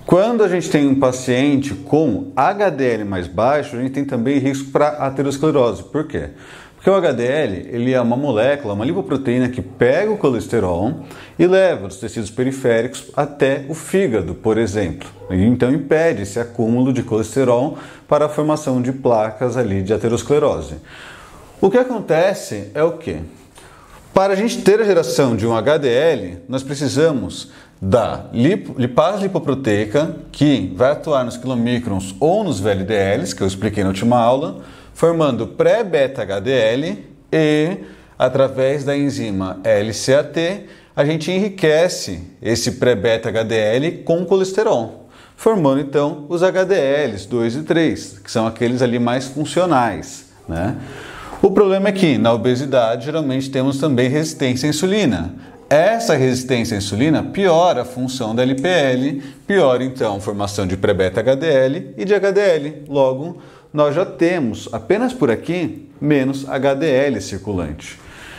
Quando a gente tem um paciente com HDL mais baixo, a gente tem também risco para aterosclerose. Por quê? Porque o HDL ele é uma molécula, uma lipoproteína que pega o colesterol e leva dos tecidos periféricos até o fígado, por exemplo. E então impede esse acúmulo de colesterol para a formação de placas ali de aterosclerose. O que acontece é o quê? Para a gente ter a geração de um HDL, nós precisamos da lipase lipoproteica, que vai atuar nos quilomicrons ou nos VLDLs, que eu expliquei na última aula, formando pré-beta-HDL e, através da enzima LCAT, a gente enriquece esse pré-beta-HDL com colesterol, formando então os HDLs 2 e 3, que são aqueles ali mais funcionais, né? O problema é que na obesidade geralmente temos também resistência à insulina. Essa resistência à insulina piora a função da LPL, piora então a formação de pré-beta-HDL e de HDL. Logo, nós já temos apenas por aqui menos HDL circulante.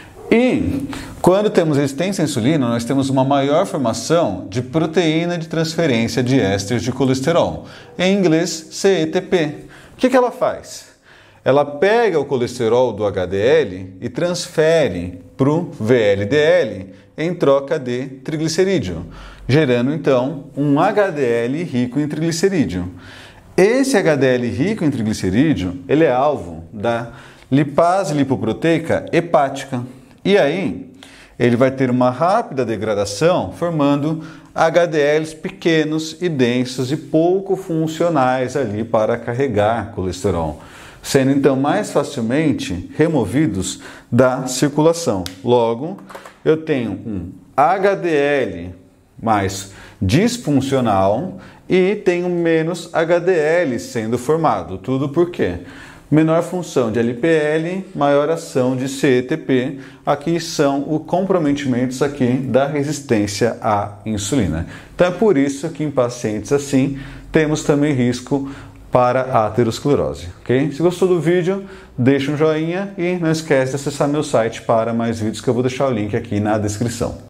E quando temos resistência à insulina, nós temos uma maior formação de proteína de transferência de ésteres de colesterol, em inglês CETP. O que ela faz? Ela pega o colesterol do HDL e transfere para o VLDL em troca de triglicerídeo, gerando então um HDL rico em triglicerídeo. Esse HDL rico em triglicerídeo, ele é alvo da lipase lipoproteica hepática. E aí, ele vai ter uma rápida degradação, formando HDLs pequenos e densos e pouco funcionais ali para carregar colesterol, sendo então mais facilmente removidos da circulação. Logo, eu tenho um HDL mais disfuncional e tenho menos HDL sendo formado. Tudo por quê? Menor função de LPL, maior ação de CETP. Aqui são os comprometimentos aqui da resistência à insulina. Então é por isso que em pacientes assim temos também risco para a aterosclerose, ok? Se gostou do vídeo, deixa um joinha e não esquece de acessar meu site para mais vídeos que eu vou deixar o link aqui na descrição.